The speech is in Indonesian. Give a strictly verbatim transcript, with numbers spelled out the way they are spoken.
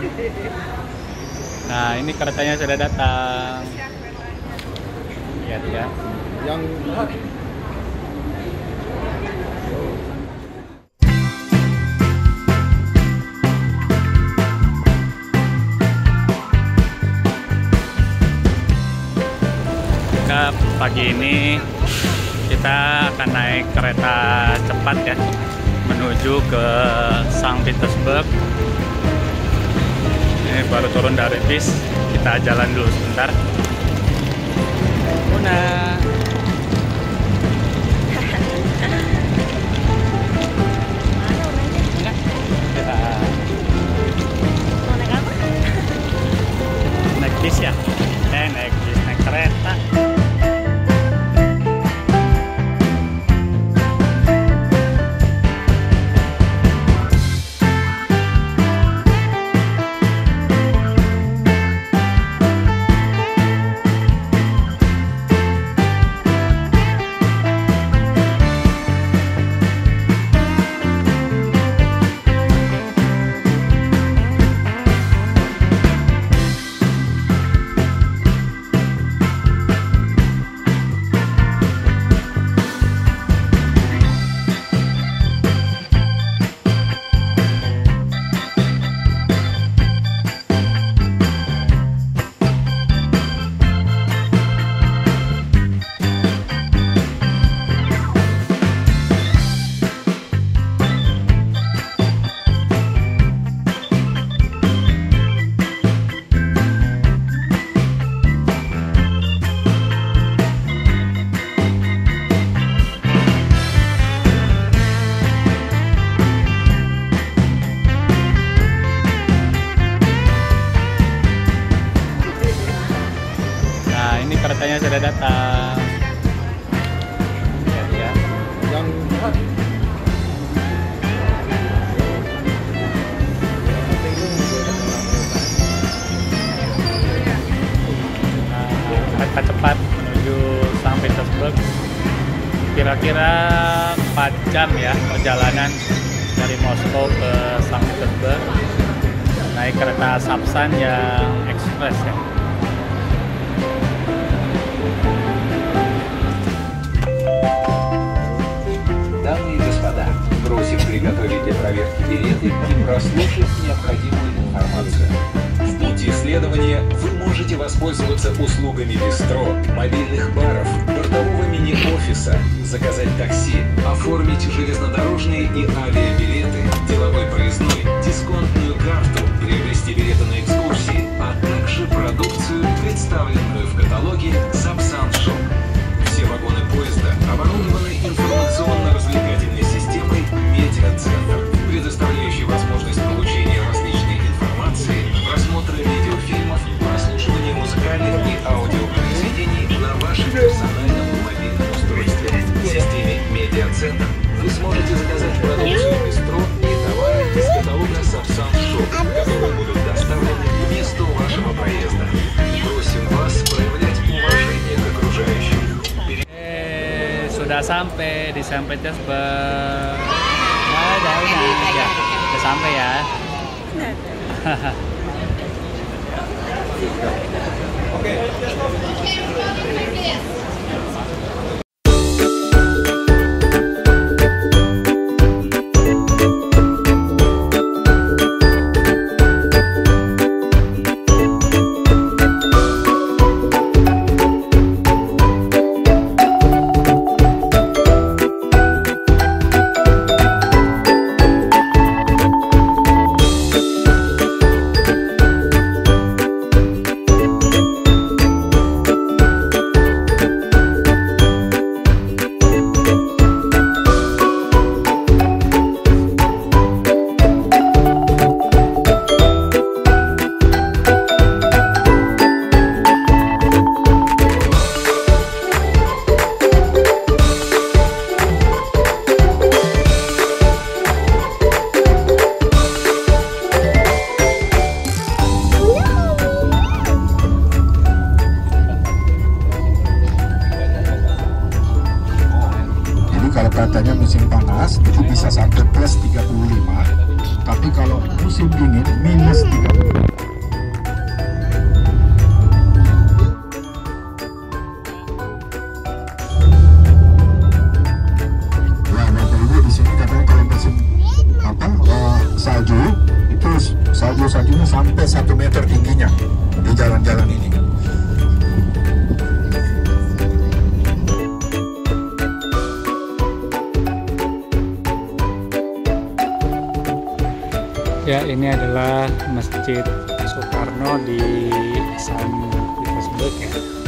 Nah, ini keretanya sudah datang. Lihat ya. Yang pagi ini kita akan naik kereta cepat ya menuju ke Saint Petersburg. Ini baru turun dari bis, kita jalan dulu sebentar. Una. Kita mau naik apa? naik bis ya? Eh, naik bis, naik kereta. Keretanya sudah datang. Lihat ya. yang Nah, kereta cepat menuju Saint Petersburg. Kira-kira empat jam ya perjalanan dari Moskow ke Saint Petersburg. Naik kereta Sapsan yang ekspres ya. Дамы и господа, просим приготовить для проверки билеты и прослушать необходимую информацию. В пути исследования вы можете воспользоваться услугами бистро, мобильных баров, бортового мини-офиса, заказать такси, оформить железнодорожные и авиабилеты, деловой проездной, дисконтную карту, приобрести билеты на экскурсии, а также продукцию, представленную в каталоге Сапсан Шоп. Все вагоны поезда оборудованы информационно-развлекательной системой «Медиа-центр», предоставляющей возможность получения различной информации, просмотра видеофильмов, прослушивания музыкальных и аудиопроизведений на вашем персональном мобильном устройстве. В системе «Медиа-центр» вы сможете заказать продукцию бистро и товары из каталога Сапсан Шоп, которые будут доставлены к месту вашего проезда. Просим вас проявлять уважение к окружающим. Sudah sampai di Saint Petersburg. Nah, udah, udah, ya, udah sampai ya. Oke. Katanya musim panas itu bisa sampai plus tiga puluh lima, tapi kalau musim dingin minus tiga puluh. terus salju-saljunya sampai satu meter tingginya di jalan-jalan ini. Ya, ini adalah Masjid Soekarno di Sankt Petersburg ya.